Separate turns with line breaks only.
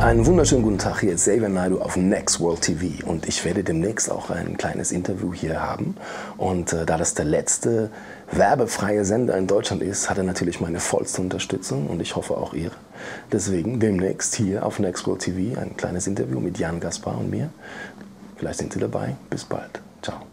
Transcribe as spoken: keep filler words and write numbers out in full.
Einen wunderschönen guten Tag, hier ist Xavier Naidoo auf Next World T V und ich werde demnächst auch ein kleines Interview hier haben und äh, da das der letzte werbefreie Sender in Deutschland ist, hat er natürlich meine vollste Unterstützung und ich hoffe auch ihre. Deswegen demnächst hier auf Next World T V ein kleines Interview mit Jan Gaspar und mir. Vielleicht sind Sie dabei. Bis bald. Ciao.